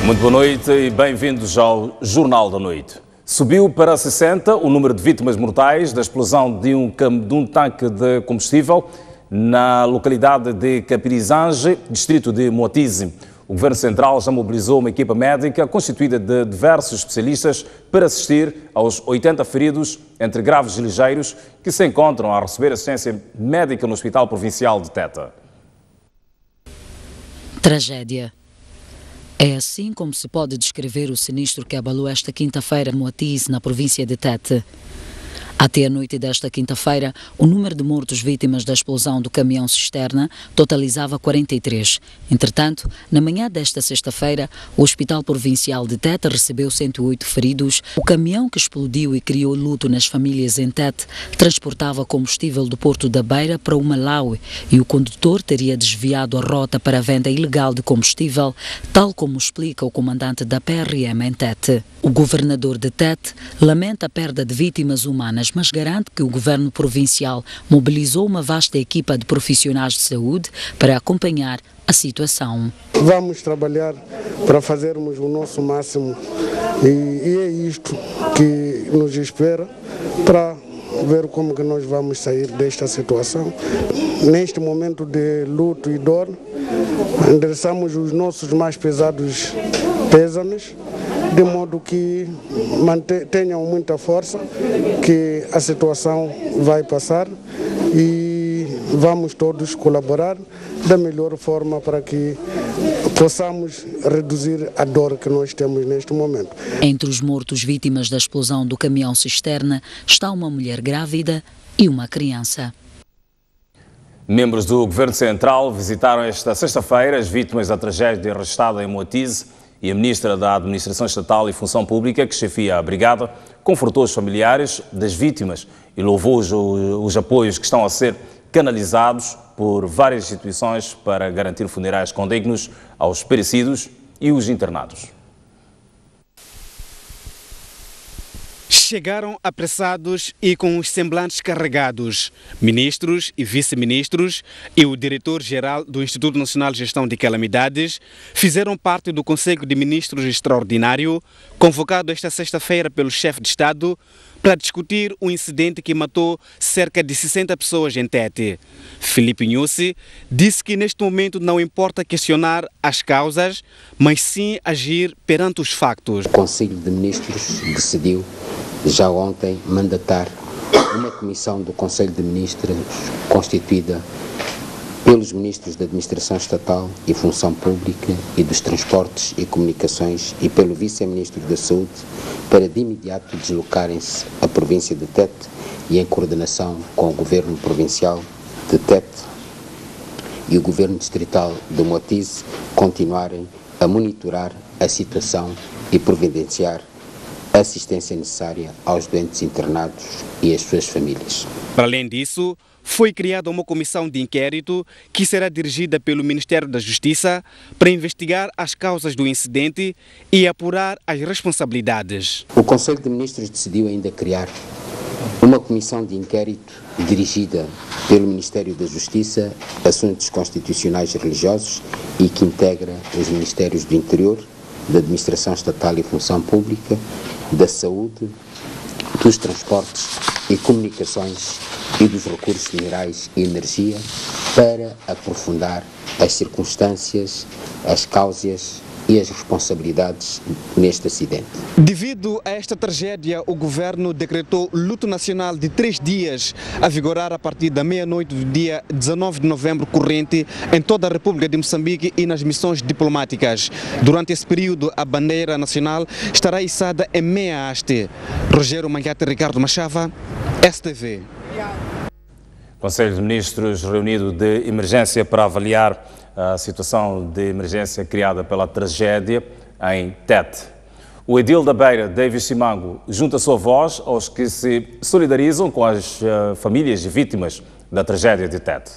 Muito boa noite e bem-vindos ao Jornal da Noite. Subiu para 60 o número de vítimas mortais da explosão de um tanque de combustível na localidade de Capirizange, distrito de Moatize. O Governo Central já mobilizou uma equipa médica constituída de diversos especialistas para assistir aos 80 feridos, entre graves e ligeiros, que se encontram a receber assistência médica no Hospital Provincial de Teta. Tragédia. É assim como se pode descrever o sinistro que abalou esta quinta-feira Moatize, na província de Tete. Até a noite desta quinta-feira, o número de mortos vítimas da explosão do caminhão cisterna totalizava 43. Entretanto, na manhã desta sexta-feira, o Hospital Provincial de Tete recebeu 108 feridos. O caminhão que explodiu e criou luto nas famílias em Tete transportava combustível do Porto da Beira para o Malawi e o condutor teria desviado a rota para a venda ilegal de combustível, tal como explica o comandante da PRM em Tete. O governador de Tete lamenta a perda de vítimas humanas, mas garante que o governo provincial mobilizou uma vasta equipa de profissionais de saúde para acompanhar a situação. Vamos trabalhar para fazermos o nosso máximo e é isto que nos espera para ver como que nós vamos sair desta situação. Neste momento de luto e dor, endereçamos os nossos mais pesados pêsames, de modo que tenham muita força, que a situação vai passar e vamos todos colaborar da melhor forma para que possamos reduzir a dor que nós temos neste momento. Entre os mortos vítimas da explosão do caminhão cisterna está uma mulher grávida e uma criança. Membros do Governo Central visitaram esta sexta-feira as vítimas da tragédia registrada em Moatize e a Ministra da Administração Estatal e Função Pública, que chefia a brigada, confortou os familiares das vítimas e louvou os apoios que estão a ser canalizados por várias instituições para garantir funerais condignos aos perecidos e os internados. Chegaram apressados e com os semblantes carregados. Ministros e vice-ministros e o diretor-geral do Instituto Nacional de Gestão de Calamidades fizeram parte do Conselho de Ministros Extraordinário, convocado esta sexta-feira pelo chefe de Estado, para discutir o incidente que matou cerca de 60 pessoas em Tete. Filipe Nyusi disse que neste momento não importa questionar as causas, mas sim agir perante os factos. O Conselho de Ministros decidiu já ontem mandatar uma comissão do Conselho de Ministros constituída pelos Ministros da Administração Estatal e Função Pública e dos Transportes e Comunicações e pelo Vice-Ministro da Saúde para de imediato deslocarem-se à província de Tete e em coordenação com o Governo Provincial de Tete e o Governo Distrital de Moatize continuarem a monitorar a situação e providenciar a assistência necessária aos doentes internados e às suas famílias. Para além disso, foi criada uma comissão de inquérito que será dirigida pelo Ministério da Justiça para investigar as causas do incidente e apurar as responsabilidades. O Conselho de Ministros decidiu ainda criar uma comissão de inquérito dirigida pelo Ministério da Justiça, Assuntos Constitucionais e Religiosos e que integra os Ministérios do Interior, da Administração Estatal e Função Pública, da Saúde, dos Transportes e Comunicações e dos Recursos Minerais e Energia para aprofundar as circunstâncias, as causas e as responsabilidades neste acidente. Devido a esta tragédia, o Governo decretou luto nacional de 3 dias, a vigorar a partir da meia-noite do dia 19 de novembro corrente em toda a República de Moçambique e nas missões diplomáticas. Durante esse período, a bandeira nacional estará içada em meia haste. Rogério Manhate, Ricardo Machava, STV. Conselho de Ministros reunido de emergência para avaliar a situação de emergência criada pela tragédia em Tete. O edil da Beira, David Simango, junta a sua voz aos que se solidarizam com as famílias e vítimas da tragédia de Tete.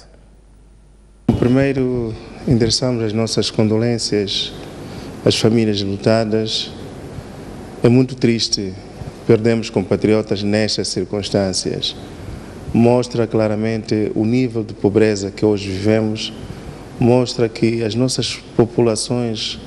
Primeiro, endereçamos as nossas condolências às famílias lutadas. É muito triste, perdemos compatriotas nestas circunstâncias. Mostra claramente o nível de pobreza que hoje vivemos, mostra que as nossas populações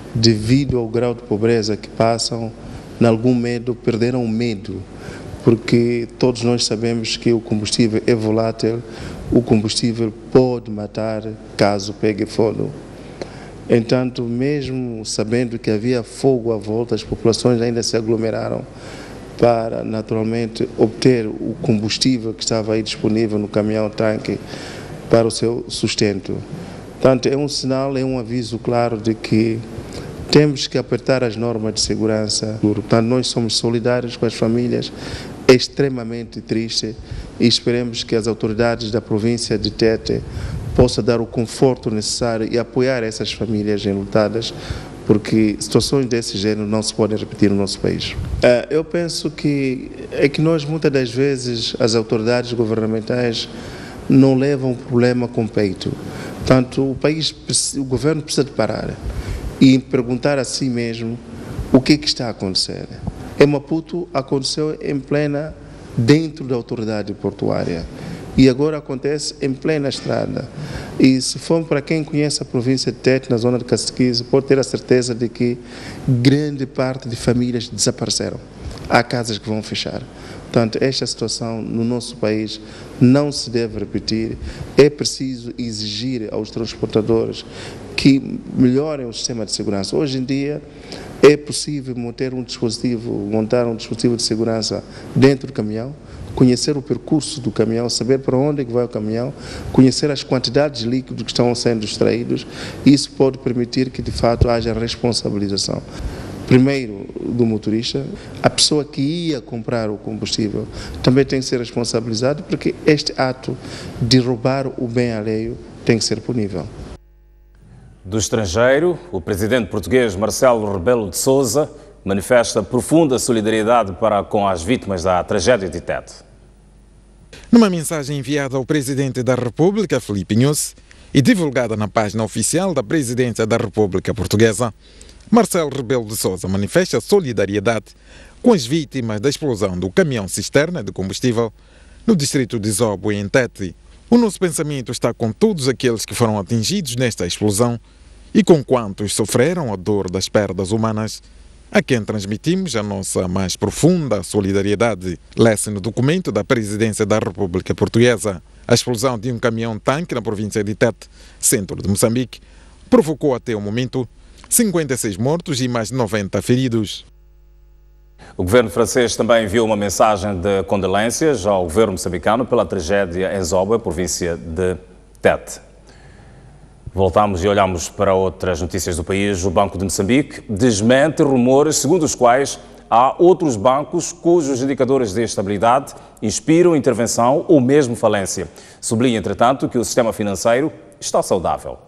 devido ao grau de pobreza que passam, em algum medo, perderam o medo, porque todos nós sabemos que o combustível é volátil, o combustível pode matar caso pegue fogo. Entanto, mesmo sabendo que havia fogo à volta, as populações ainda se aglomeraram para, naturalmente, obter o combustível que estava aí disponível no caminhão-tanque para o seu sustento. Portanto, é um sinal, é um aviso claro de que temos que apertar as normas de segurança. Portanto, nós somos solidários com as famílias, é extremamente triste e esperemos que as autoridades da província de Tete possam dar o conforto necessário e apoiar essas famílias enlutadas, porque situações desse género não se podem repetir no nosso país. Eu penso que nós, muitas das vezes, as autoridades governamentais não levam o problema com peito. Portanto, o governo precisa de parar e perguntar a si mesmo o que está a acontecer. Em Maputo aconteceu dentro da autoridade portuária e agora acontece em plena estrada. E se for para quem conhece a província de Tete, na zona de Caciquize, pode ter a certeza de que grande parte de famílias desapareceram. Há casas que vão fechar. Portanto, esta situação no nosso país não se deve repetir. É preciso exigir aos transportadores que melhorem o sistema de segurança. Hoje em dia é possível montar um dispositivo de segurança dentro do caminhão, conhecer o percurso do caminhão, saber para onde é que vai o caminhão, conhecer as quantidades de líquidos que estão sendo extraídos. Isso pode permitir que, de fato, haja responsabilização. Primeiro, do motorista, a pessoa que ia comprar o combustível também tem que ser responsabilizada, porque este ato de roubar o bem alheio tem que ser punível. Do estrangeiro, o presidente português Marcelo Rebelo de Sousa manifesta profunda solidariedade com as vítimas da tragédia de Tete. Numa mensagem enviada ao presidente da República, Filipe Nyusi, e divulgada na página oficial da Presidência da República Portuguesa, Marcelo Rebelo de Sousa manifesta solidariedade com as vítimas da explosão do caminhão-cisterna de combustível no distrito de Zobo, em Tete. O nosso pensamento está com todos aqueles que foram atingidos nesta explosão e com quantos sofreram a dor das perdas humanas, a quem transmitimos a nossa mais profunda solidariedade. Lê-se no documento da Presidência da República Portuguesa. A explosão de um caminhão-tanque na província de Tete, centro de Moçambique, provocou até o momento 56 mortos e mais de 90 feridos. O governo francês também enviou uma mensagem de condolências ao governo moçambicano pela tragédia em Zobo, província de Tete. Voltamos e olhamos para outras notícias do país. O Banco de Moçambique desmente rumores segundo os quais há outros bancos cujos indicadores de estabilidade inspiram intervenção ou mesmo falência. Sublinha, entretanto, que o sistema financeiro está saudável.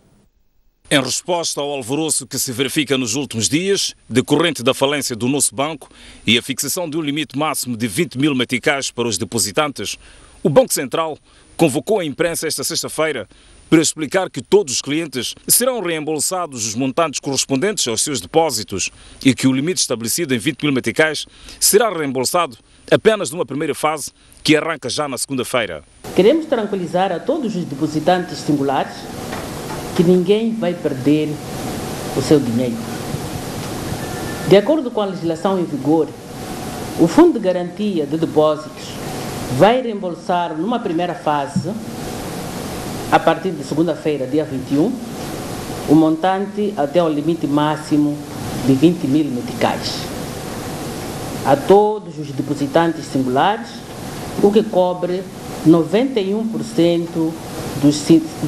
Em resposta ao alvoroço que se verifica nos últimos dias, decorrente da falência do nosso banco e a fixação de um limite máximo de 20 mil meticais para os depositantes, o Banco Central convocou a imprensa esta sexta-feira para explicar que todos os clientes serão reembolsados os montantes correspondentes aos seus depósitos e que o limite estabelecido em 20 mil meticais será reembolsado apenas numa primeira fase que arranca já na segunda-feira. Queremos tranquilizar a todos os depositantes singulares que ninguém vai perder o seu dinheiro. De acordo com a legislação em vigor, o Fundo de Garantia de Depósitos vai reembolsar numa primeira fase, a partir de segunda-feira, dia 21, o montante até ao limite máximo de 20 mil meticais a todos os depositantes singulares, o que cobre 91% dos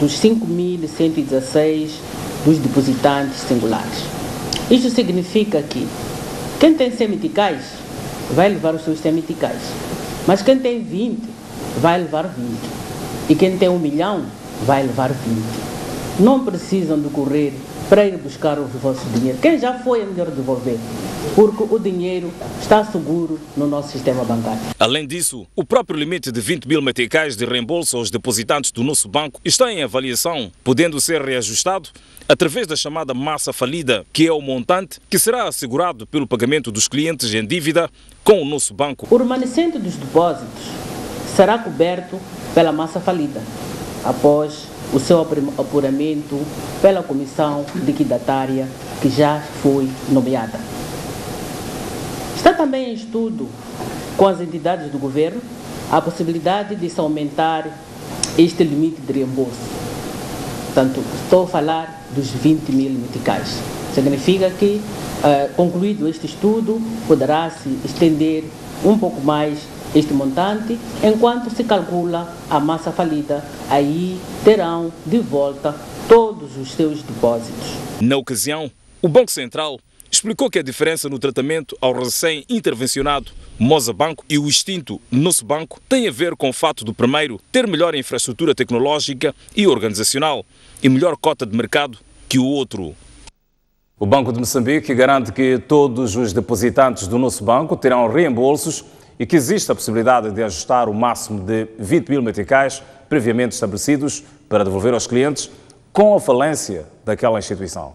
5.116 dos depositantes singulares. Isto significa que quem tem 100 meticais vai levar os seus 100 meticais, mas quem tem 20 vai levar 20 e quem tem 1 milhão vai levar 20. Não precisam de correr para ir buscar o vosso dinheiro. Quem já foi é melhor devolver, porque o dinheiro está seguro no nosso sistema bancário. Além disso, o próprio limite de 20 mil meticais de reembolso aos depositantes do nosso banco está em avaliação, podendo ser reajustado através da chamada massa falida, que é o montante que será assegurado pelo pagamento dos clientes em dívida com o nosso banco. O remanescente dos depósitos será coberto pela massa falida, após o seu apuramento pela comissão liquidatária que já foi nomeada. Está também em estudo com as entidades do governo a possibilidade de se aumentar este limite de reembolso. Portanto, estou a falar dos 20 mil meticais. Significa que, concluído este estudo, poderá-se estender um pouco mais este montante, enquanto se calcula a massa falida, aí terão de volta todos os seus depósitos. Na ocasião, o Banco Central explicou que a diferença no tratamento ao recém-intervencionado Moza Banco e o extinto Nosso Banco tem a ver com o fato do primeiro ter melhor infraestrutura tecnológica e organizacional e melhor cota de mercado que o outro. O Banco de Moçambique garante que todos os depositantes do Nosso Banco terão reembolsos e que existe a possibilidade de ajustar o máximo de 20 mil meticais previamente estabelecidos para devolver aos clientes com a falência daquela instituição.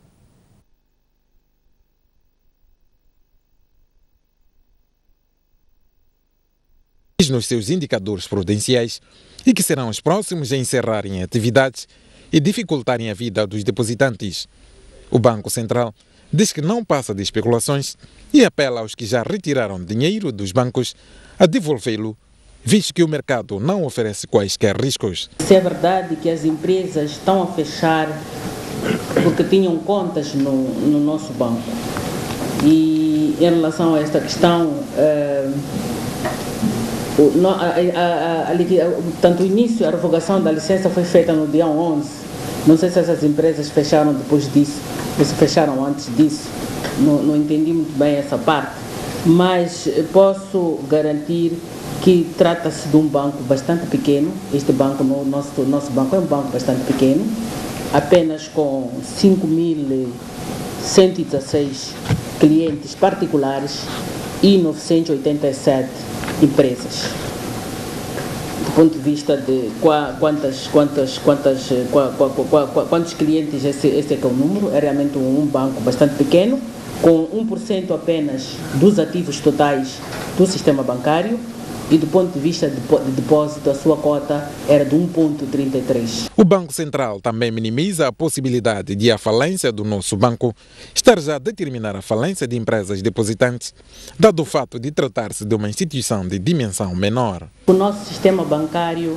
Nos seus indicadores prudenciais e que serão os próximos a encerrarem atividades e dificultarem a vida dos depositantes. O Banco Central diz que não passa de especulações e apela aos que já retiraram dinheiro dos bancos a devolvê-lo, visto que o mercado não oferece quaisquer riscos. Se é verdade que as empresas estão a fechar porque tinham contas no nosso banco, e em relação a esta questão, tanto o início, a revogação da licença foi feita no dia 11. Não sei se essas empresas fecharam depois disso, ou se fecharam antes disso. Não entendi muito bem essa parte. Mas posso garantir que trata-se de um banco bastante pequeno. Este banco, nosso banco é um banco bastante pequeno, apenas com 5.116 clientes particulares e 987 empresas. Do ponto de vista de quantos clientes, esse é que é o número, é realmente um banco bastante pequeno, com 1% apenas dos ativos totais do sistema bancário, e do ponto de vista de depósito, a sua cota era de 1,33. O Banco Central também minimiza a possibilidade de a falência do Nosso Banco estar já a determinar a falência de empresas depositantes, dado o fato de tratar-se de uma instituição de dimensão menor. O nosso sistema bancário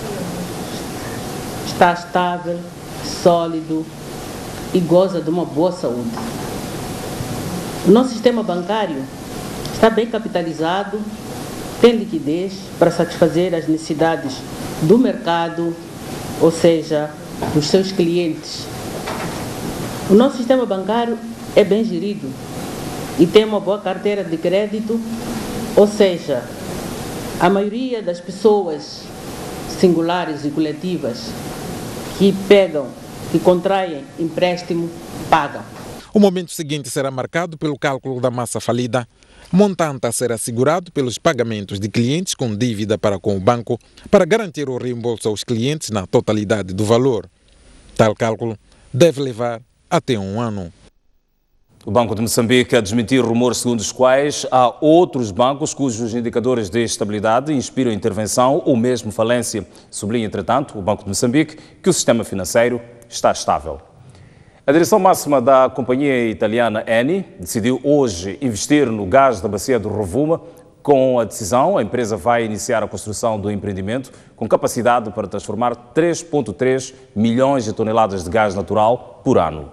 está estável, sólido e goza de uma boa saúde. O nosso sistema bancário está bem capitalizado, tem liquidez para satisfazer as necessidades do mercado, ou seja, dos seus clientes. O nosso sistema bancário é bem gerido e tem uma boa carteira de crédito, ou seja, a maioria das pessoas singulares e coletivas que contraem empréstimo, pagam. O momento seguinte será marcado pelo cálculo da massa falida, montante a ser assegurado pelos pagamentos de clientes com dívida para com o banco, para garantir o reembolso aos clientes na totalidade do valor. Tal cálculo deve levar até 1 ano. O Banco de Moçambique a desmentir rumores segundo os quais há outros bancos cujos indicadores de estabilidade inspiram intervenção ou mesmo falência. Sublinha, entretanto, o Banco de Moçambique que o sistema financeiro está estável. A direção máxima da companhia italiana Eni decidiu hoje investir no gás da bacia do Rovuma. Com a decisão, a empresa vai iniciar a construção do empreendimento com capacidade para transformar 3,3 milhões de toneladas de gás natural por ano.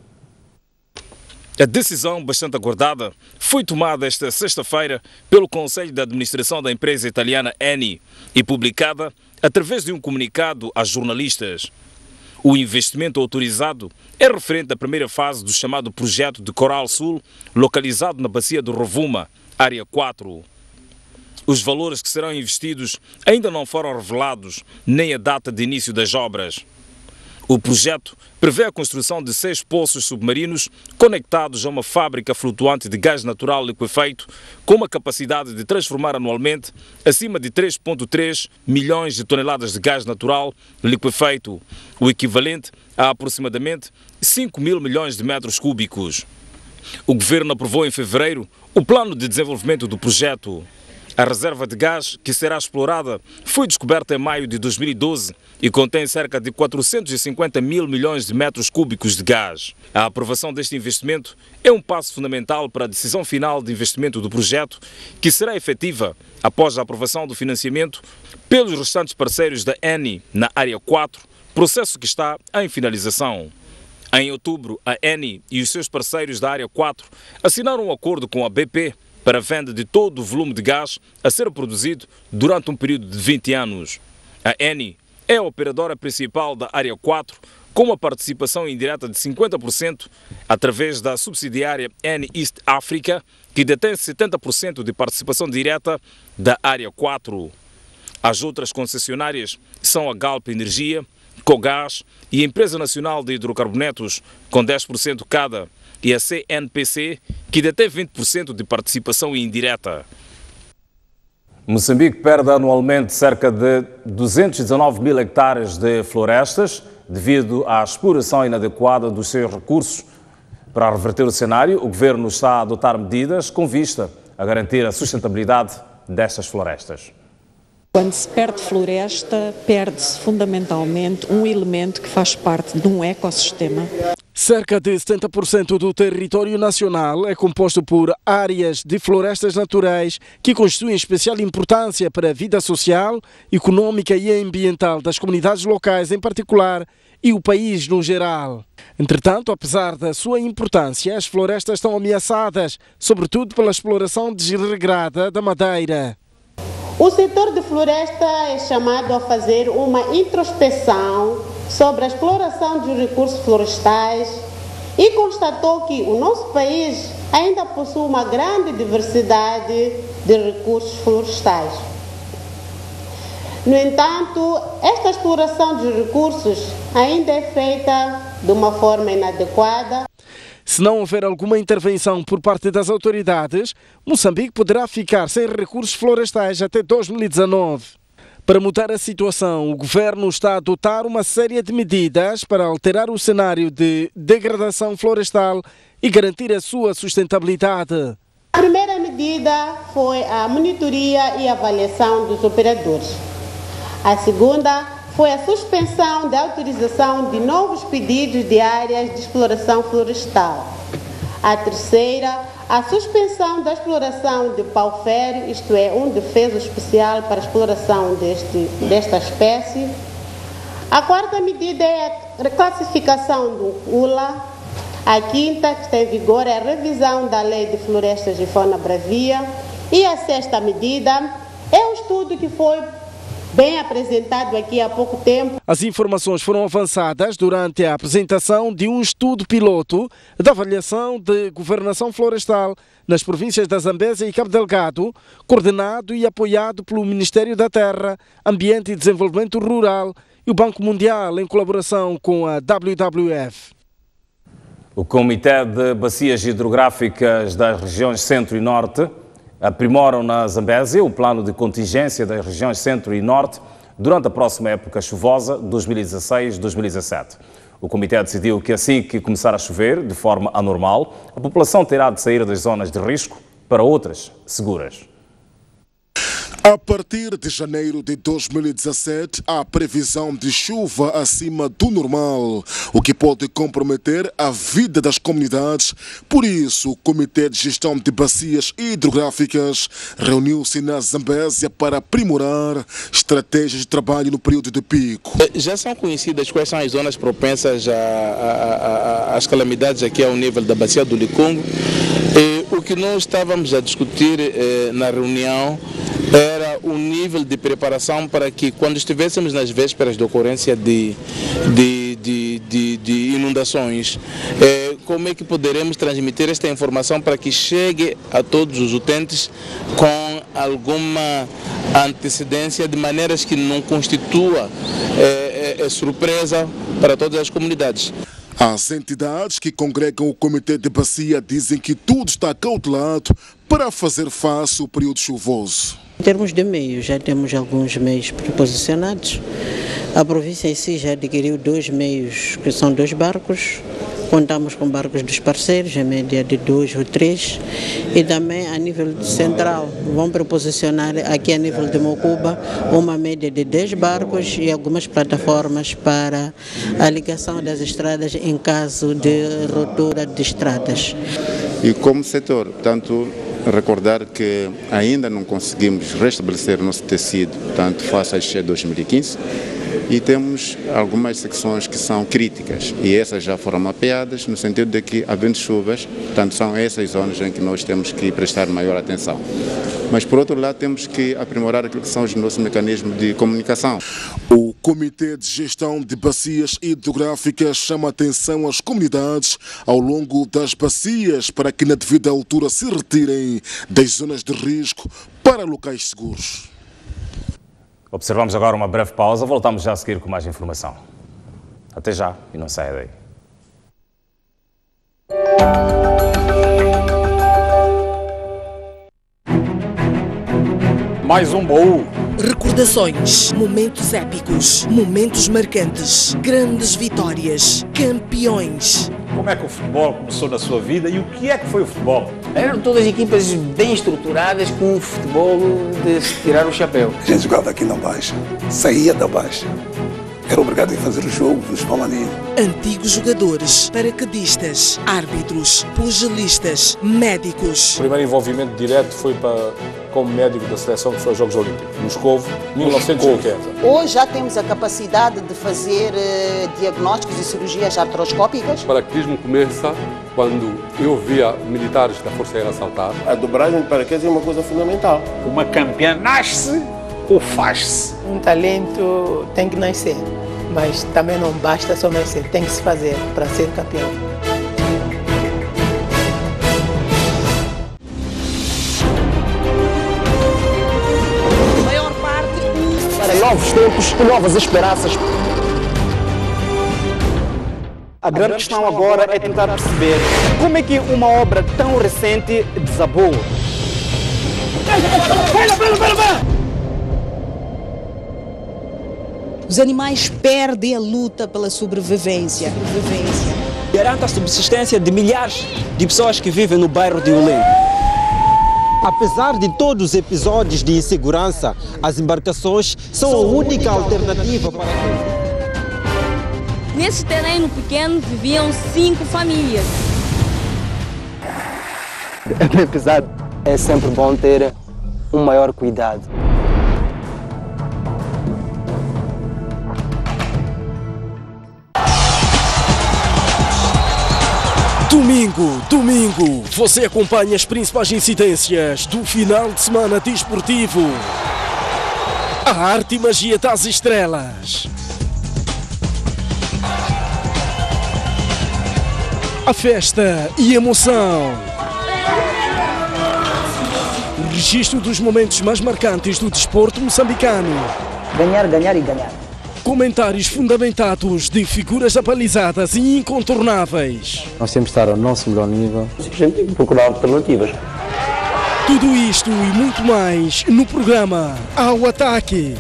A decisão, bastante aguardada, foi tomada esta sexta-feira pelo Conselho de Administração da empresa italiana Eni e publicada através de um comunicado a jornalistas. O investimento autorizado é referente à primeira fase do chamado projeto de Coral Sul, localizado na bacia do Rovuma, área 4. Os valores que serão investidos ainda não foram revelados, nem a data de início das obras. O projeto prevê a construção de 6 poços submarinos conectados a uma fábrica flutuante de gás natural liquefeito com uma capacidade de transformar anualmente acima de 3,3 milhões de toneladas de gás natural liquefeito, o equivalente a aproximadamente 5 mil milhões de metros cúbicos. O governo aprovou em fevereiro o plano de desenvolvimento do projeto. A reserva de gás que será explorada foi descoberta em maio de 2012 e contém cerca de 450 mil milhões de metros cúbicos de gás. A aprovação deste investimento é um passo fundamental para a decisão final de investimento do projeto, que será efetiva após a aprovação do financiamento pelos restantes parceiros da Eni na Área 4, processo que está em finalização. Em outubro, a Eni e os seus parceiros da Área 4 assinaram um acordo com a BP para a venda de todo o volume de gás a ser produzido durante um período de 20 anos. A Eni é a operadora principal da Área 4, com uma participação indireta de 50% através da subsidiária Eni East Africa, que detém 70% de participação direta da Área 4. As outras concessionárias são a Galp Energia, Cogás e a Empresa Nacional de Hidrocarbonetos, com 10% cada, e a CNPC, que detém 20% de participação indireta. Moçambique perde anualmente cerca de 219 mil hectares de florestas devido à exploração inadequada dos seus recursos. Para reverter o cenário, o governo está a adotar medidas com vista a garantir a sustentabilidade destas florestas. Quando se perde floresta, perde-se fundamentalmente um elemento que faz parte de um ecossistema. Cerca de 70% do território nacional é composto por áreas de florestas naturais que constituem especial importância para a vida social, econômica e ambiental das comunidades locais em particular e o país no geral. Entretanto, apesar da sua importância, as florestas estão ameaçadas, sobretudo pela exploração desregrada da madeira. O setor de floresta é chamado a fazer uma introspeção sobre a exploração dos recursos florestais e constatou que o nosso país ainda possui uma grande diversidade de recursos florestais. No entanto, esta exploração dos recursos ainda é feita de uma forma inadequada. Se não houver alguma intervenção por parte das autoridades, Moçambique poderá ficar sem recursos florestais até 2019. Para mudar a situação, o governo está a adotar uma série de medidas para alterar o cenário de degradação florestal e garantir a sua sustentabilidade. A primeira medida foi a monitoria e avaliação dos operadores. A segunda foi a suspensão da autorização de novos pedidos de áreas de exploração florestal. A terceira, a suspensão da exploração de pau-ferro, isto é, um defeso especial para a exploração desta espécie. A quarta medida é a reclassificação do ULA. A quinta, que está em vigor, é a revisão da Lei de Florestas e Fauna Bravia. E a sexta medida é um estudo que foi bem apresentado aqui há pouco tempo. As informações foram avançadas durante a apresentação de um estudo piloto da avaliação de governação florestal nas províncias da Zambésia e Cabo Delgado, coordenado e apoiado pelo Ministério da Terra, Ambiente e Desenvolvimento Rural e o Banco Mundial, em colaboração com a WWF. O Comitê de Bacias Hidrográficas das regiões Centro e Norte aprimoram na Zambésia o plano de contingência das regiões Centro e Norte durante a próxima época chuvosa 2016-2017. O Comitê decidiu que assim que começar a chover de forma anormal, a população terá de sair das zonas de risco para outras seguras. A partir de janeiro de 2017, há previsão de chuva acima do normal, o que pode comprometer a vida das comunidades. Por isso, o Comitê de Gestão de Bacias Hidrográficas reuniu-se na Zambésia para aprimorar estratégias de trabalho no período de pico. Já são conhecidas quais são as zonas propensas às calamidades aqui ao nível da Bacia do Licungo. O que nós estávamos a discutir na reunião era o nível de preparação para que, quando estivéssemos nas vésperas de ocorrência de inundações, como é que poderemos transmitir esta informação para que chegue a todos os utentes com alguma antecedência, de maneiras que não constitua surpresa para todas as comunidades. As entidades que congregam o Comitê de Bacia dizem que tudo está cautelado para fazer face ao período chuvoso. Em termos de meios, já temos alguns meios preposicionados. A província em si já adquiriu 2 meios, que são 2 barcos, Contamos com barcos dos parceiros, em média de 2 ou 3, e também a nível central vão proposicionar aqui a nível de Mocuba uma média de 10 barcos e algumas plataformas para a ligação das estradas em caso de ruptura de estradas. E como setor, portanto, recordar que ainda não conseguimos restabelecer o nosso tecido, tanto face a este 2015, e temos algumas secções que são críticas, e essas já foram mapeadas, no sentido de que, havendo chuvas, portanto, são essas zonas em que nós temos que prestar maior atenção. Mas, por outro lado, temos que aprimorar aquilo que são os nossos mecanismos de comunicação. O Comitê de Gestão de Bacias Hidrográficas chama a atenção às comunidades ao longo das bacias para que, na devida altura, se retirem das zonas de risco para locais seguros. Observamos agora uma breve pausa, voltamos já a seguir com mais informação. Até já e não saia daí. Mais um baú. Recordações, momentos épicos, momentos marcantes, grandes vitórias, campeões. Como é que o futebol começou na sua vida e o que é que foi o futebol? Eram todas equipas bem estruturadas com um futebol de se tirar o chapéu. A gente jogava aqui na Baixa, saía da Baixa. Era obrigado a fazer o jogo nos Palmaninhos. Antigos jogadores, paraquedistas, árbitros, pugilistas, médicos. O primeiro envolvimento direto foi como médico da seleção que foi aos Jogos Olímpicos, Moscovo, 1980. Hoje já temos a capacidade de fazer diagnósticos e cirurgias artroscópicas. O paraquedismo começa quando eu via militares da Força Aérea saltar. A dobragem de paraquedas é uma coisa fundamental. Uma campeã nasce ou faz-se? Um talento tem que nascer, mas também não basta só nascer, tem que se fazer para ser campeão. Maior parte para novos tempos e novas esperanças. A grande questão agora é tentar perceber como é que uma obra tão recente desabou. Os animais perdem a luta pela sobrevivência. Garanta a subsistência de milhares de pessoas que vivem no bairro de Ulém. Apesar de todos os episódios de insegurança, as embarcações são a única alternativa para... Nesse terreno pequeno viviam 5 famílias. Apesar, é sempre bom ter um maior cuidado. Domingo, você acompanha as principais incidências do final de semana desportivo. A arte e magia das estrelas. A festa e emoção. O registro dos momentos mais marcantes do desporto moçambicano. Ganhar, ganhar e ganhar. Comentários fundamentados de figuras apalizadas e incontornáveis. Nós temos que estar ao nosso melhor nível. A gente tem que procurar alternativas. Tudo isto e muito mais no programa Ao Ataque.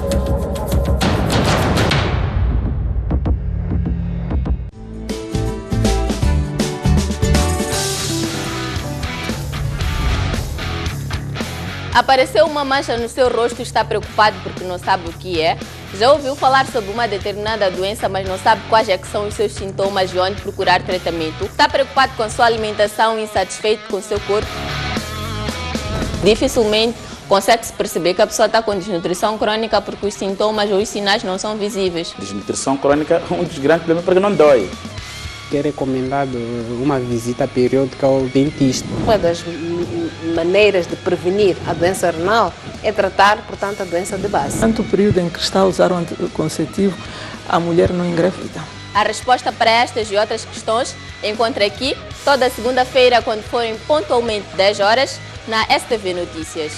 Apareceu uma mancha no seu rosto e está preocupado porque não sabe o que é. Já ouviu falar sobre uma determinada doença, mas não sabe quais é que são os seus sintomas e onde procurar tratamento. Está preocupado com a sua alimentação e insatisfeito com o seu corpo. Dificilmente consegue-se perceber que a pessoa está com desnutrição crônica porque os sintomas ou os sinais não são visíveis. Desnutrição crônica é um dos grandes problemas porque não dói. É recomendado uma visita periódica ao dentista. Uma das maneiras de prevenir a doença renal é tratar, portanto, a doença de base. Durante o período em que está a usar o anticonceptivo, a mulher não engravida. A resposta para estas e outras questões encontra aqui toda segunda-feira, quando forem pontualmente 10 horas, na STV Notícias.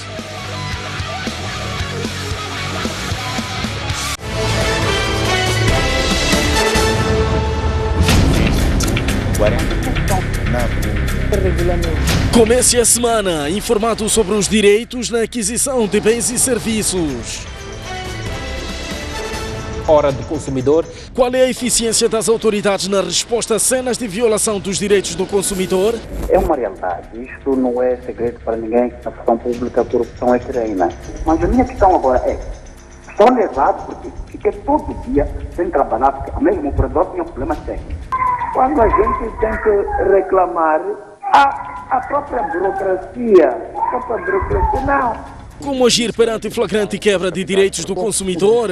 Comece a semana informado sobre os direitos na aquisição de bens e serviços. hora do consumidor. Qual é a eficiência das autoridades na resposta a cenas de violação dos direitos do consumidor? É uma realidade. Isto não é segredo para ninguém. Na função pública, a corrupção é que reina. Mas a minha questão agora é, estou nervado porque fiquei todo dia sem trabalhar, porque a mesma operadora tinha problemas técnicos. Quando a gente tem que reclamar, a própria burocracia não. Como agir perante flagrante quebra de direitos do consumidor?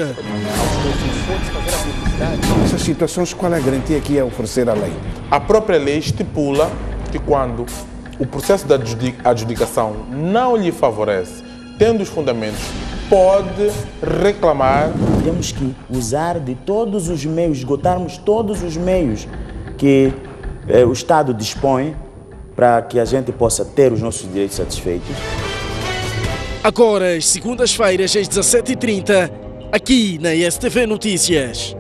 Nessas situações, qual é a garantia que é oferecer a lei? A própria lei estipula que quando o processo da adjudicação não lhe favorece, tendo os fundamentos, pode reclamar. Temos que usar de todos os meios, esgotarmos todos os meios que o Estado dispõe para que a gente possa ter os nossos direitos satisfeitos. Agora, às segundas-feiras, às 17h30, aqui na STV Notícias.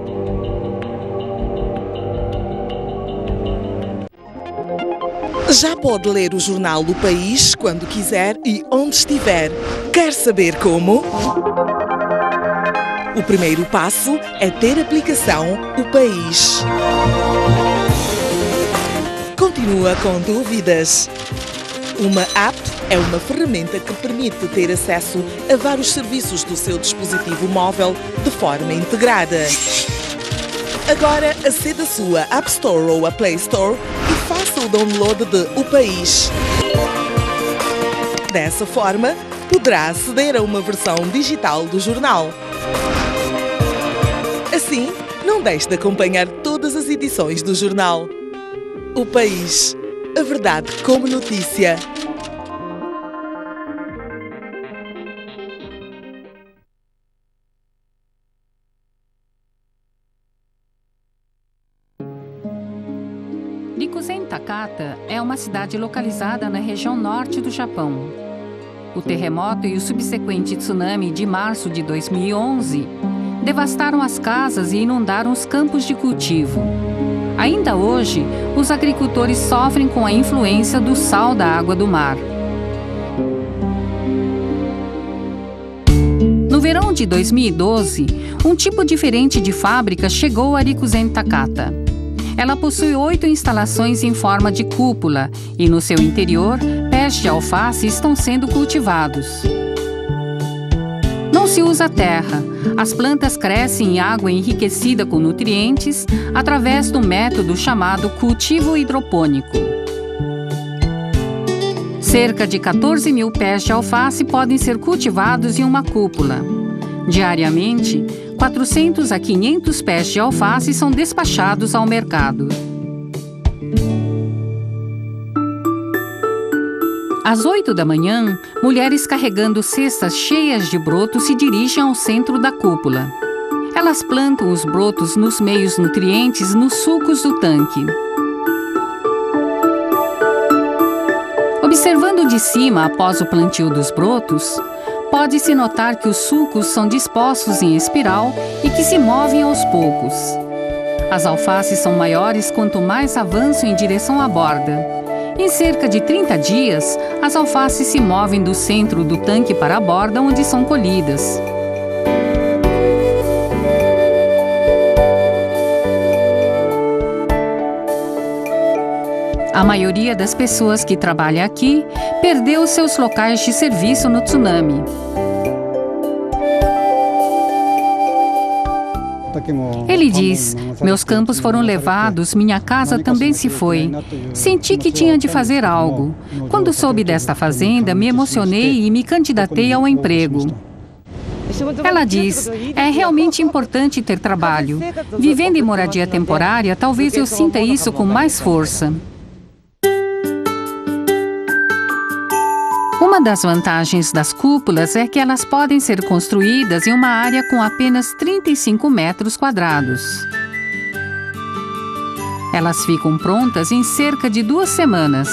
Já pode ler o jornal do País quando quiser e onde estiver. Quer saber como? O primeiro passo é ter a aplicação O País. Continua com dúvidas? Uma app é uma ferramenta que permite ter acesso a vários serviços do seu dispositivo móvel de forma integrada. Agora aceda à sua App Store ou à Play Store e faça o download de O País. Dessa forma, poderá aceder a uma versão digital do jornal. Assim, não deixe de acompanhar todas as edições do jornal. O País. A verdade como notícia. Rikuzen Takata é uma cidade localizada na região norte do Japão. O terremoto e o subsequente tsunami de março de 2011 devastaram as casas e inundaram os campos de cultivo. Ainda hoje, os agricultores sofrem com a influência do sal da água do mar. No verão de 2012, um tipo diferente de fábrica chegou a Rikuzen Takata. Ela possui 8 instalações em forma de cúpula e, no seu interior, pés de alface estão sendo cultivados. Não se usa terra. As plantas crescem em água enriquecida com nutrientes através do método chamado cultivo hidropônico. Cerca de 14 mil pés de alface podem ser cultivados em uma cúpula. Diariamente, 400 a 500 pés de alface são despachados ao mercado. Às 8 da manhã, mulheres carregando cestas cheias de brotos se dirigem ao centro da cúpula. Elas plantam os brotos nos meios nutrientes nos sulcos do tanque. Observando de cima após o plantio dos brotos, pode-se notar que os sulcos são dispostos em espiral e que se movem aos poucos. As alfaces são maiores quanto mais avançam em direção à borda. Em cerca de 30 dias, as alfaces se movem do centro do tanque para a borda, onde são colhidas. A maioria das pessoas que trabalham aqui perdeu seus locais de serviço no tsunami. Ele diz: meus campos foram levados, minha casa também se foi. Senti que tinha de fazer algo. Quando soube desta fazenda, me emocionei e me candidatei ao emprego. Ela diz: é realmente importante ter trabalho. Vivendo em moradia temporária, talvez eu sinta isso com mais força. Uma das vantagens das cúpulas é que elas podem ser construídas em uma área com apenas 35 metros quadrados. Elas ficam prontas em cerca de 2 semanas.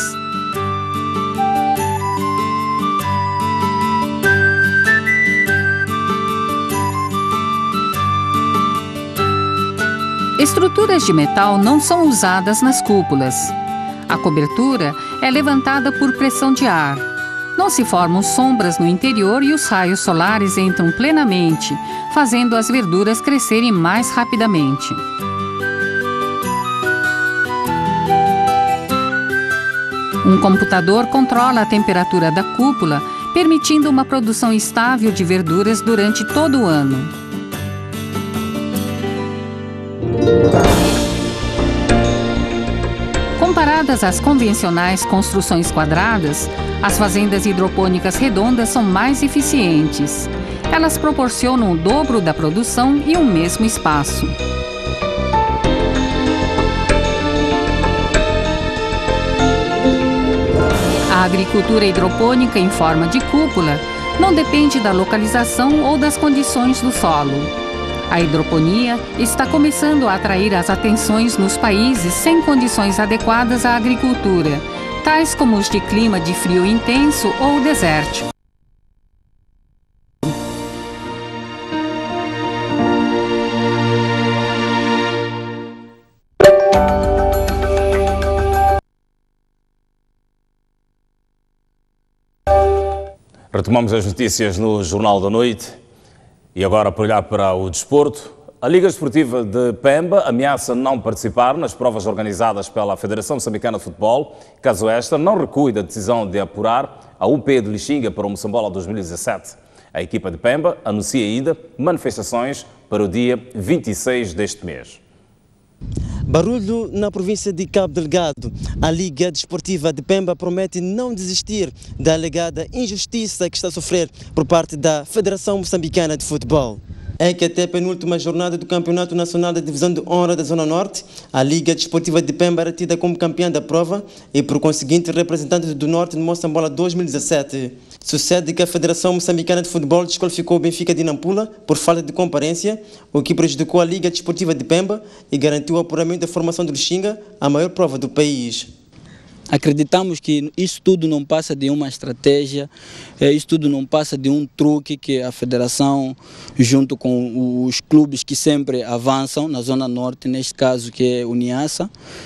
Estruturas de metal não são usadas nas cúpulas. A cobertura é levantada por pressão de ar. Não se formam sombras no interior e os raios solares entram plenamente, fazendo as verduras crescerem mais rapidamente. Um computador controla a temperatura da cúpula, permitindo uma produção estável de verduras durante todo o ano. Comparadas às convencionais construções quadradas, as fazendas hidropônicas redondas são mais eficientes. Elas proporcionam o dobro da produção em um mesmo espaço. A agricultura hidropônica em forma de cúpula não depende da localização ou das condições do solo. A hidroponia está começando a atrair as atenções nos países sem condições adequadas à agricultura, tais como os de clima de frio intenso ou desértico. Retomamos as notícias no Jornal da Noite e agora para olhar para o desporto. A Liga Desportiva de Pemba ameaça não participar nas provas organizadas pela Federação Moçambicana de Futebol, caso esta não recue da decisão de apurar a UP de Lixinga para o Moçambola 2017. A equipa de Pemba anuncia ainda manifestações para o dia 26 deste mês. Barulho na província de Cabo Delgado. A Liga Desportiva de Pemba promete não desistir da alegada injustiça que está a sofrer por parte da Federação Moçambicana de Futebol. É que até a penúltima jornada do Campeonato Nacional da Divisão de Honra da Zona Norte, a Liga Desportiva de Pemba era tida como campeã da prova e, por conseguinte, representante do Norte no Moçambola 2017. Sucede que a Federação Moçambicana de Futebol desqualificou o Benfica de Nampula por falta de comparência, o que prejudicou a Liga Desportiva de Pemba e garantiu o apuramento da formação do Lixinga, a maior prova do país. Acreditamos que isso tudo não passa de uma estratégia, isso tudo não passa de um truque que a Federação, junto com os clubes que sempre avançam na Zona Norte, neste caso que é o Niassa,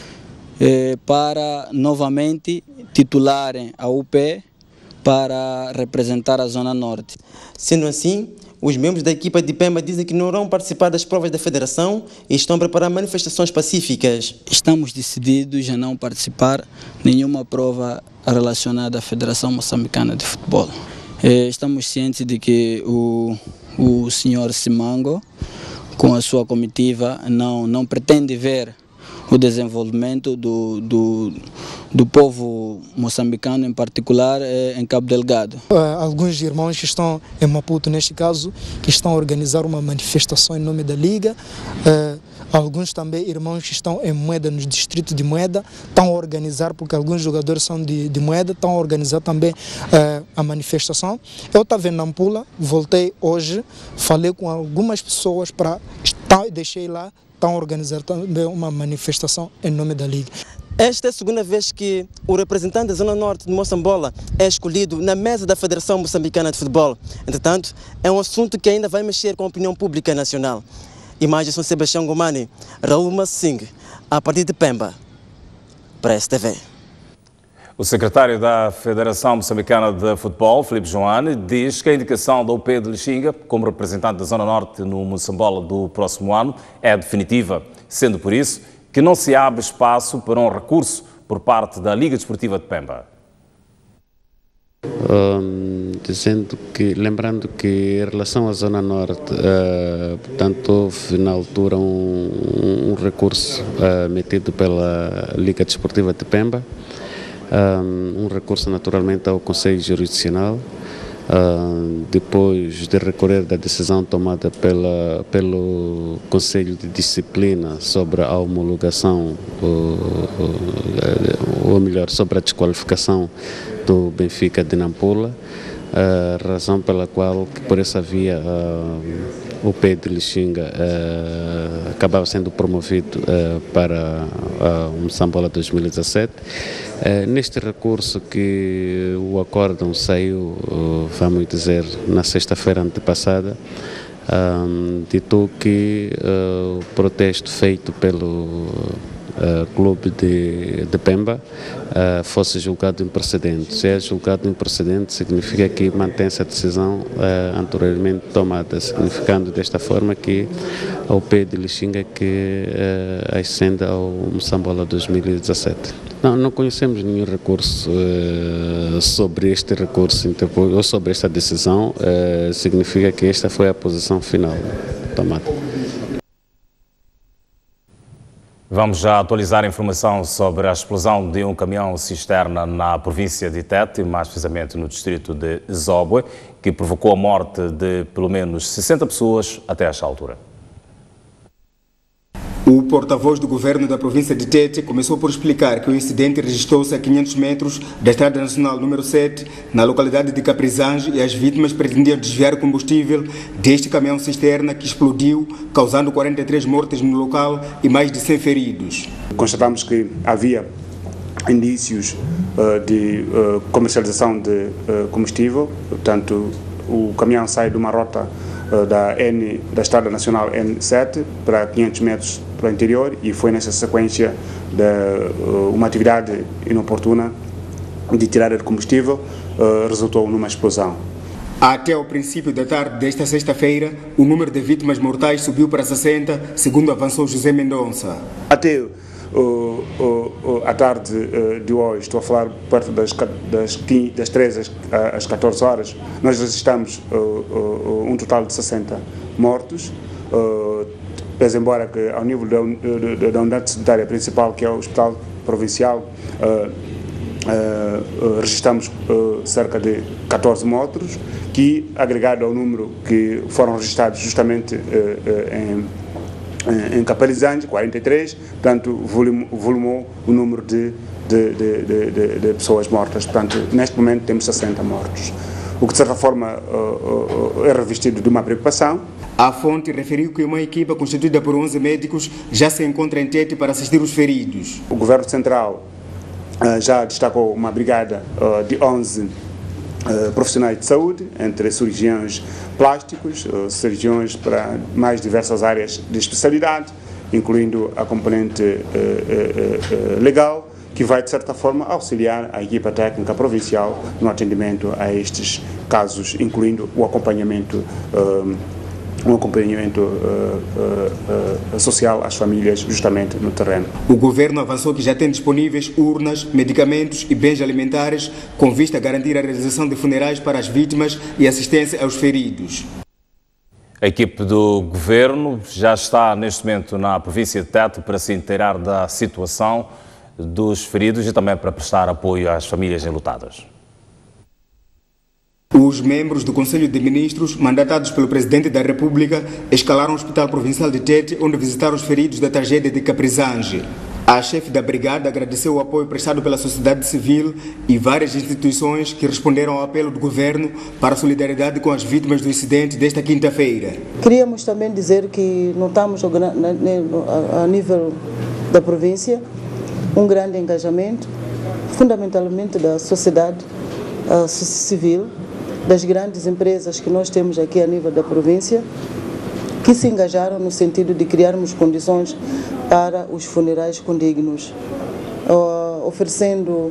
para novamente titularem a UP para representar a Zona Norte. Sendo assim, os membros da equipa de Pemba dizem que não irão participar das provas da Federação e estão a preparar manifestações pacíficas. Estamos decididos a não participar de nenhuma prova relacionada à Federação Moçambicana de Futebol. Estamos cientes de que o senhor Simango, com a sua comitiva, não pretende ver o desenvolvimento do povo moçambicano, em particular em Cabo Delgado. Alguns irmãos que estão em Maputo, neste caso, que estão a organizar uma manifestação em nome da Liga. Alguns também irmãos que estão em Moeda, no distrito de Moeda, estão a organizar, porque alguns jogadores são de Moeda, estão a organizar também a manifestação. Eu estava em Nampula, voltei hoje, falei com algumas pessoas deixei lá, estão a organizar também uma manifestação em nome da Liga. Esta é a segunda vez que o representante da Zona Norte de Moçambola é escolhido na mesa da Federação Moçambicana de Futebol. Entretanto, é um assunto que ainda vai mexer com a opinião pública nacional. Imagens São Sebastião Gomani, Raul Massing, a partir de Pemba, para a STV. O secretário da Federação Moçambicana de Futebol, Filipe Joane, diz que a indicação da UP de Lixinga como representante da Zona Norte no Moçambola do próximo ano é definitiva, sendo por isso que não se abre espaço para um recurso por parte da Liga Desportiva de Pemba. Lembrando que em relação à Zona Norte, portanto, houve na altura um recurso metido pela Liga Desportiva de Pemba, um recurso naturalmente ao Conselho Jurisdicional, depois de recorrer da decisão tomada pelo Conselho de Disciplina sobre a homologação, ou melhor, sobre a desqualificação do Benfica de Nampula, razão pela qual, por essa via, o UP de Lixinga acabava sendo promovido para o Moçambola 2017. Neste recurso que o acórdão saiu, vamos dizer, na sexta-feira antepassada, ditou que o protesto feito pelo clube de Pemba fosse julgado improcedente. Se é julgado improcedente, significa que mantém-se a decisão anteriormente tomada, significando desta forma que ao pé de Lixinga que ascenda ao Moçambola 2017. Não conhecemos nenhum recurso sobre este recurso ou sobre esta decisão, significa que esta foi a posição final tomada. Vamos já atualizar a informação sobre a explosão de um caminhão-cisterna na província de Tete, mais precisamente no distrito de Zobwe, que provocou a morte de pelo menos 60 pessoas até esta altura. O porta-voz do governo da província de Tete começou por explicar que o incidente registrou-se a 500 metros da Estrada Nacional número 7, na localidade de Caprizange, e as vítimas pretendiam desviar o combustível deste caminhão-cisterna que explodiu, causando 43 mortes no local e mais de 100 feridos. Constatamos que havia indícios de comercialização de combustível, portanto, o caminhão sai de uma rota da Estrada Nacional N7 para 500 metros para o interior e foi nessa sequência de uma atividade inoportuna de tirada de combustível, resultou numa explosão. Até ao princípio da tarde desta sexta-feira, o número de vítimas mortais subiu para 60, segundo avançou José Mendonça. Até à tarde de hoje, estou a falar perto das 13 às 14 horas, nós registramos um total de 60 mortos, pese embora que ao nível da unidade sanitária principal, que é o Hospital Provincial, registramos cerca de 14 mortos, que agregado ao número que foram registrados justamente em Caprizange, 43, portanto, volumou o número de pessoas mortas. Portanto, neste momento temos 60 mortos, o que de certa forma é revestido de uma preocupação. A fonte referiu que uma equipa constituída por 11 médicos já se encontra em Tete para assistir os feridos. O Governo Central já destacou uma brigada de 11 profissionais de saúde, entre cirurgiões plásticos, cirurgiões para mais diversas áreas de especialidade, incluindo a componente legal, que vai, de certa forma, auxiliar a equipa técnica provincial no atendimento a estes casos, incluindo o acompanhamento social às famílias, justamente no terreno. O governo avançou que já tem disponíveis urnas, medicamentos e bens alimentares com vista a garantir a realização de funerais para as vítimas e assistência aos feridos. A equipe do governo já está neste momento na província de Tete para se inteirar da situação dos feridos e também para prestar apoio às famílias enlutadas. Os membros do Conselho de Ministros, mandatados pelo Presidente da República, escalaram o Hospital Provincial de Tete, onde visitaram os feridos da tragédia de Caprizange. A chefe da brigada agradeceu o apoio prestado pela sociedade civil e várias instituições que responderam ao apelo do governo para a solidariedade com as vítimas do incidente desta quinta-feira. Queríamos também dizer que notamos a nível da província um grande engajamento, fundamentalmente da sociedade civil, das grandes empresas que nós temos aqui a nível da província, que se engajaram no sentido de criarmos condições para os funerais condignos, oferecendo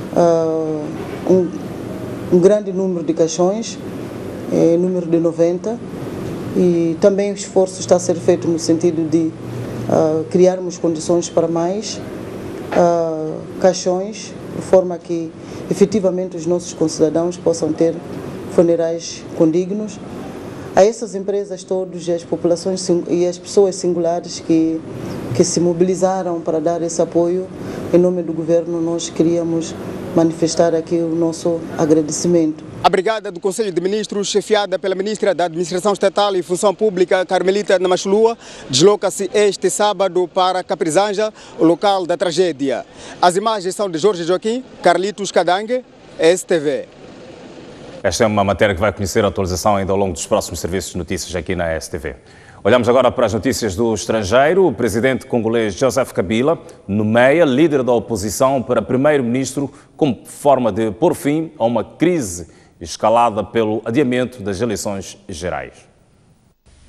um grande número de caixões, número de 90, e também o esforço está a ser feito no sentido de criarmos condições para mais caixões, de forma que efetivamente os nossos concidadãos possam ter funerais condignos. A essas empresas todas, as populações e as pessoas singulares que se mobilizaram para dar esse apoio, em nome do governo, nós queríamos manifestar aqui o nosso agradecimento. A brigada do Conselho de Ministros, chefiada pela Ministra da Administração Estatal e Função Pública, Carmelita Namachulua, desloca-se este sábado para Caprizange, o local da tragédia. As imagens são de Jorge Joaquim, Carlitos Cadangue, STV. Esta é uma matéria que vai conhecer a atualização ainda ao longo dos próximos serviços de notícias aqui na STV. Olhamos agora para as notícias do estrangeiro. O presidente congolês Joseph Kabila nomeia líder da oposição para primeiro-ministro como forma de pôr fim a uma crise escalada pelo adiamento das eleições gerais.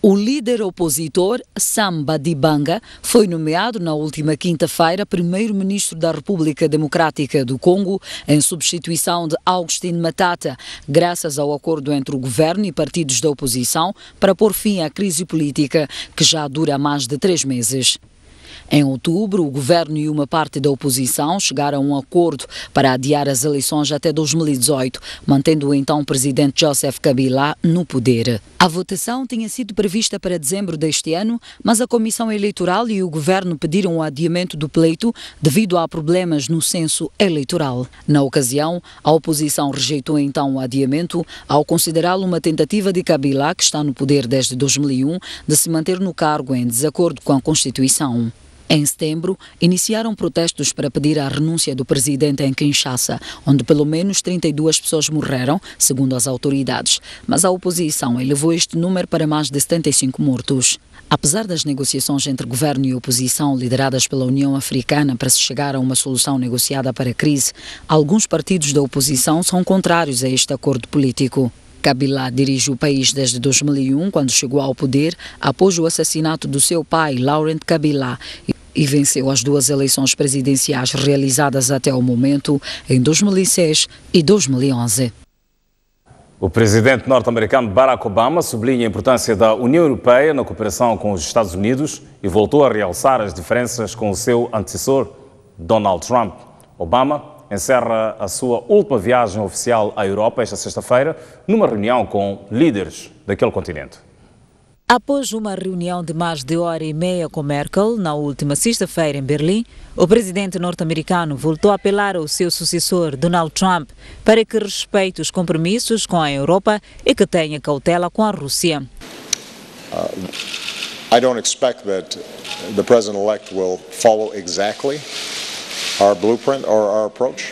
O líder opositor, Samba Dibanga, foi nomeado na última quinta-feira primeiro-ministro da República Democrática do Congo, em substituição de Augustin Matata, graças ao acordo entre o governo e partidos da oposição para pôr fim à crise política, que já dura mais de 3 meses. Em outubro, o governo e uma parte da oposição chegaram a um acordo para adiar as eleições até 2018, mantendo o então presidente Joseph Kabila no poder. A votação tinha sido prevista para dezembro deste ano, mas a Comissão Eleitoral e o governo pediram o adiamento do pleito devido a problemas no censo eleitoral. Na ocasião, a oposição rejeitou então o adiamento ao considerá-lo uma tentativa de Kabila, que está no poder desde 2001, de se manter no cargo em desacordo com a Constituição. Em setembro, iniciaram protestos para pedir a renúncia do presidente em Kinshasa, onde pelo menos 32 pessoas morreram, segundo as autoridades, mas a oposição elevou este número para mais de 75 mortos. Apesar das negociações entre governo e oposição lideradas pela União Africana para se chegar a uma solução negociada para a crise, alguns partidos da oposição são contrários a este acordo político. Kabila dirige o país desde 2001, quando chegou ao poder, após o assassinato do seu pai, Laurent Kabila, e venceu as 2 eleições presidenciais realizadas até o momento, em 2006 e 2011. O presidente norte-americano Barack Obama sublinha a importância da União Europeia na cooperação com os Estados Unidos e voltou a realçar as diferenças com o seu antecessor, Donald Trump. Obama encerra a sua última viagem oficial à Europa esta sexta-feira, numa reunião com líderes daquele continente. Após uma reunião de mais de 1h30 com Merkel, na última sexta-feira em Berlim, o presidente norte-americano voltou a apelar ao seu sucessor, Donald Trump, para que respeite os compromissos com a Europa e que tenha cautela com a Rússia. I don't expect that the president-elect will follow exactly our blueprint or our approach,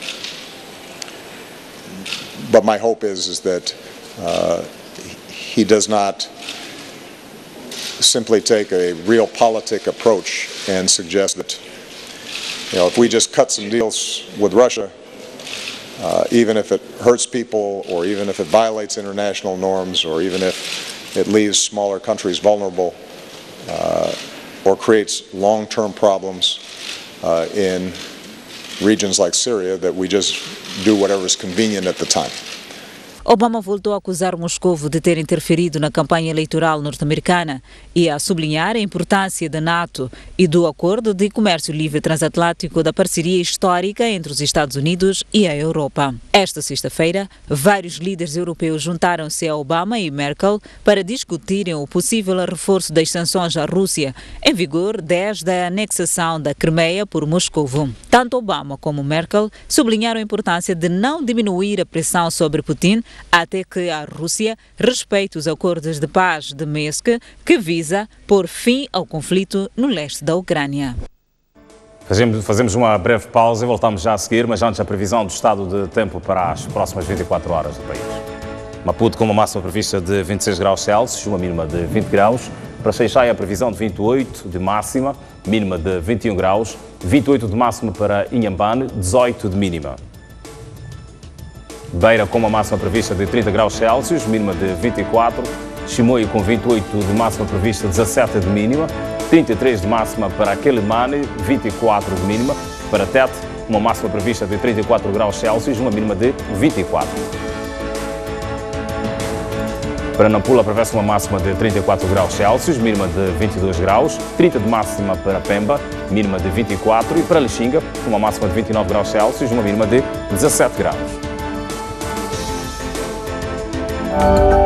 but my hope is that he does not simply take a realpolitik approach and suggest that, if we just cut some deals with Russia, even if it hurts people or even if it violates international norms or even if it leaves smaller countries vulnerable or creates long-term problems in regions like Syria, that we just do whatever is convenient at the time. Obama voltou a acusar Moscou de ter interferido na campanha eleitoral norte-americana e a sublinhar a importância da NATO e do Acordo de Comércio Livre Transatlântico da parceria histórica entre os Estados Unidos e a Europa. Esta sexta-feira, vários líderes europeus juntaram-se a Obama e Merkel para discutirem o possível reforço das sanções à Rússia, em vigor desde a anexação da Crimeia por Moscou. Tanto Obama como Merkel sublinharam a importância de não diminuir a pressão sobre Putin até que a Rússia respeite os acordos de paz de Minsk, que visa pôr fim ao conflito no leste da Ucrânia. Fazemos uma breve pausa e voltamos já a seguir, mas antes a previsão do estado de tempo para as próximas 24 horas do país. Maputo com uma máxima prevista de 26 graus Celsius, uma mínima de 20 graus. Para Xai-Xai a previsão de 28 de máxima, mínima de 21 graus. 28 de máxima para Inhambane, 18 de mínima. Beira com uma máxima prevista de 30 graus Celsius, mínima de 24. Chimoio com 28 de máxima prevista, 17 de mínima. 33 de máxima para Quelimane, 24 de mínima. Para Tete, uma máxima prevista de 34 graus Celsius, uma mínima de 24. Para Nampula prevê-se uma máxima de 34 graus Celsius, mínima de 22 graus. 30 de máxima para Pemba, mínima de 24. E para Lixinga, uma máxima de 29 graus Celsius, uma mínima de 17 graus.